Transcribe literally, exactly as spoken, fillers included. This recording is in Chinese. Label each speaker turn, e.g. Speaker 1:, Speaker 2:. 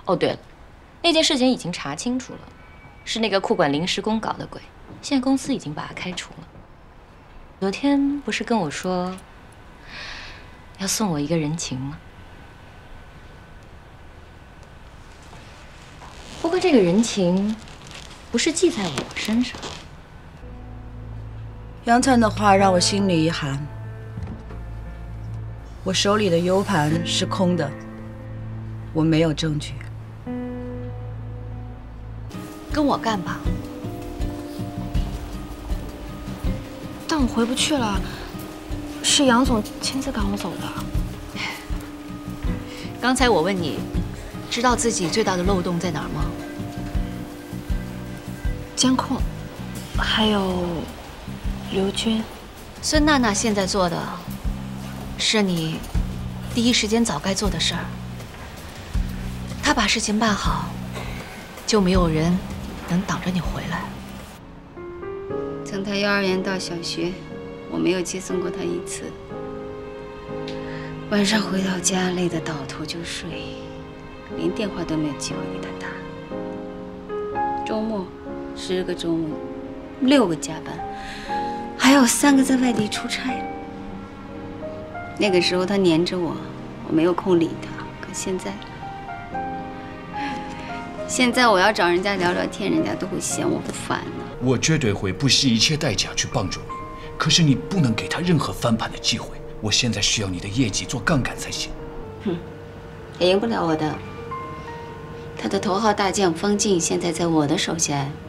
Speaker 1: 哦，对了，那件事情已经查清楚了，是那个库管临时工搞的鬼，现在公司已经把他开除了。昨天不是跟我说要送我一个人情吗？不过这个人情不是记在我身上。
Speaker 2: 杨灿的话让我心里一寒。我手里的 U 盘是空的，我没有证据。
Speaker 3: 跟我干吧。但我回不去了，是杨总亲自赶我走的。
Speaker 4: 刚才我问你，知道自己最大的漏洞在哪儿吗？
Speaker 3: 监控，还有刘军。
Speaker 4: 孙娜娜现在做的，是你第一时间早该做的事儿。她把事情办好，就没有人能挡着你回来。
Speaker 5: 从他幼儿园到小学，我没有接送过他一次。晚上回到家累得倒头就睡，连电话都没有机会给他打。周末十个周末，六个加班，还有三个在外地出差。那个时候他黏着我，我没有空理他。可现在，现在我要找人家聊聊天，人家都会嫌我烦呢。
Speaker 6: 我绝对会不惜一切代价去帮助你，可是你不能给他任何翻盘的机会。我现在需要你的业绩做杠杆才行。
Speaker 5: 哼，也赢不了我的。他的头号大将方静现在在我的手下，